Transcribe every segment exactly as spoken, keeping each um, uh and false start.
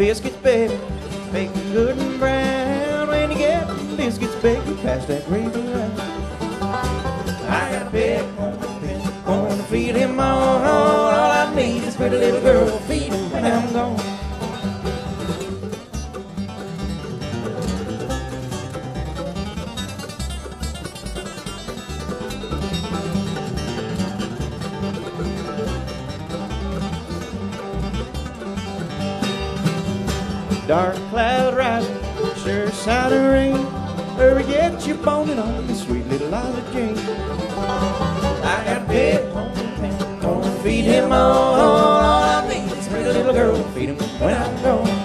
biscuits, baby, bacon good and brown. When you get them biscuits, baby, pass that gravy around. I got a big home, gonna feed him all. All I need is a pretty little girl, feed him when I'm gone. Dark cloud rising, sure sign of rain. Hurry, get your boning on me, sweet little Lila Jane. I got a big home, gonna feed him all. All I need is a pretty little girl, feed him when I'm gone.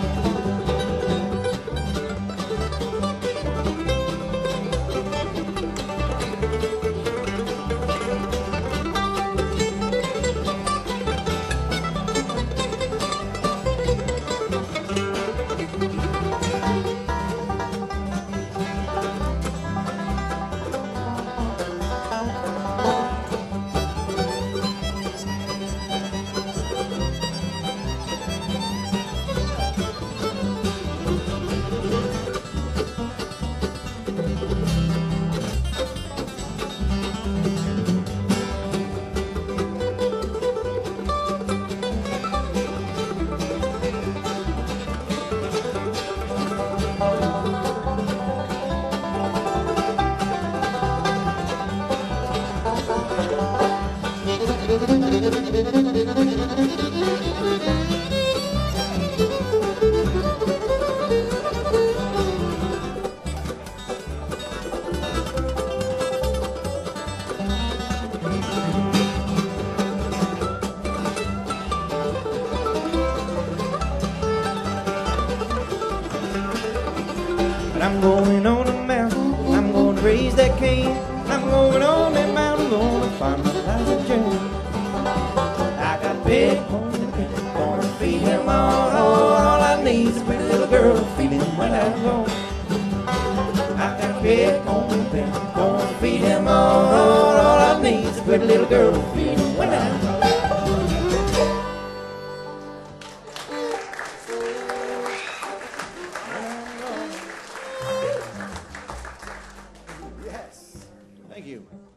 I'm going on a mountain, I'm going to raise that cane. I'm going on that mountain, gonna find my Lila Jane. I got a big pony, gonna feed him all. All I need is a pretty little girl, feed him when I'm gone. I got a big pony, gonna feed him all. All I need is a pretty little girl, feed him when I'm gone. Thank you.